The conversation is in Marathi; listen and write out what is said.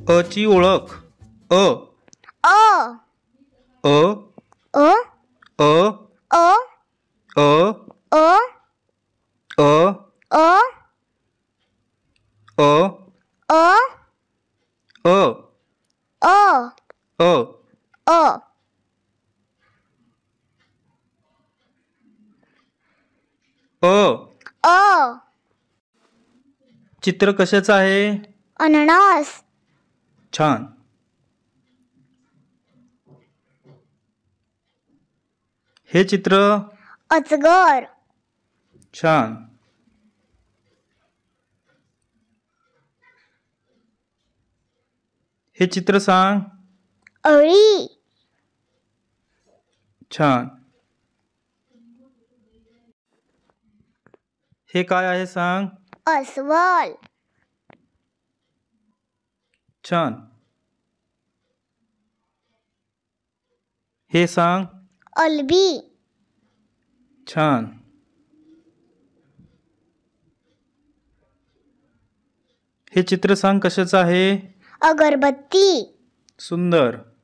अ ची ओळख. अ अ अ अ अ अ अ अ अ अ अ अ अ अ अ अ अ. अ चित्र कशाचं आहे? अननस. छान. हे चित्र? अजगर. छान. हे चित्र सांग. अळी. छान. हे काय आहे सांग. अस्वल. छान. हे सांग. अल्बी. छान. हे चित्र सांग कशाचं आहे. अगरबत्ती. सुंदर.